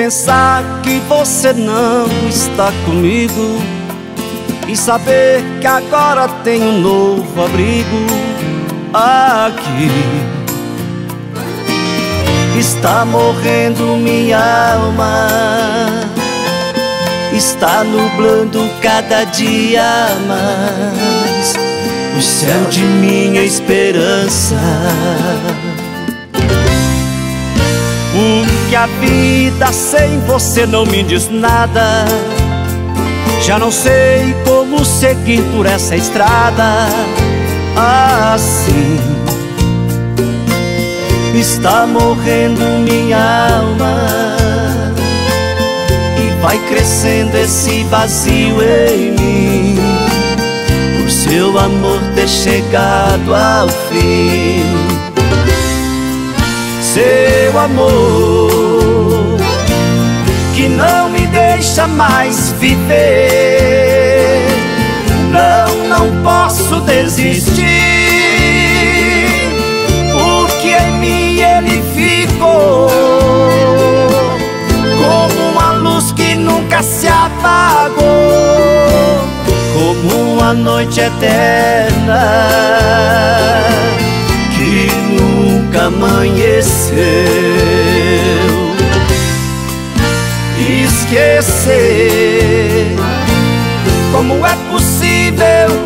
pensar que você não está comigo e saber que agora tenho um novo abrigo aqui. Está morrendo minha alma, está nublando cada dia mais o céu de minha esperança. Que a vida sem você não me diz nada. Já não sei como seguir por essa estrada assim. Está morrendo minha alma e vai crescendo esse vazio em mim, por seu amor ter chegado ao fim. Seu amor que não me deixa mais viver. Não posso desistir, porque em mim ele ficou como uma luz que nunca se apagou, como uma noite eterna que nunca amanheceu. Esquecer, como é possível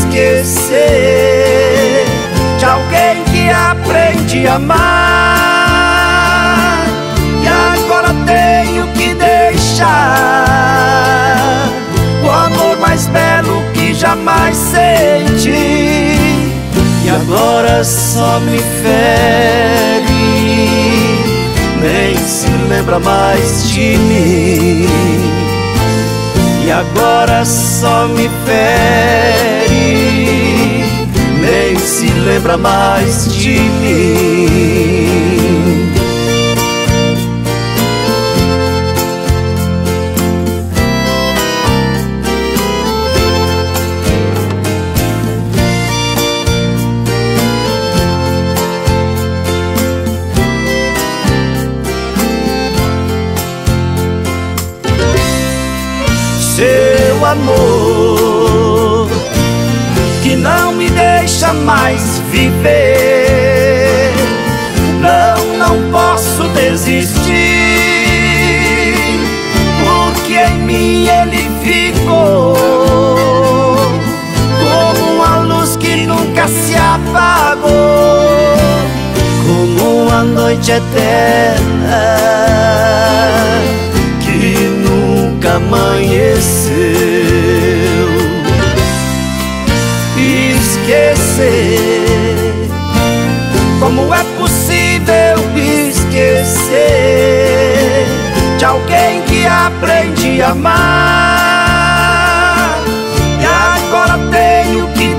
esquecer de alguém que aprendi a amar e agora tenho que deixar o amor mais belo que jamais senti, e agora só me fere, nem se lembra mais de mim. E agora só me fere, nem se lembra mais de mim. Seu amor que não me deixa mais viver. Não posso desistir, porque em mim ele ficou como uma luz que nunca se apagou, como uma noite eterna que nunca amanheceu. Esquecer, como é possível esquecer de alguém que aprendi a amar e agora tenho que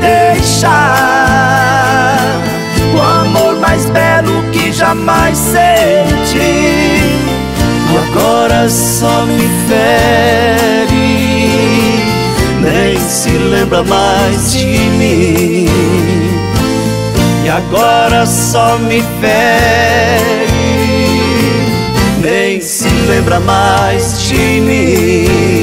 deixar o amor mais belo que jamais senti, e agora só me fere, nem se lembra mais de mim. E agora só me fere, nem se lembra mais de mim.